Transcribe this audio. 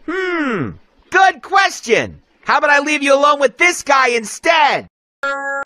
Good question. How about I leave you alone with this guy instead?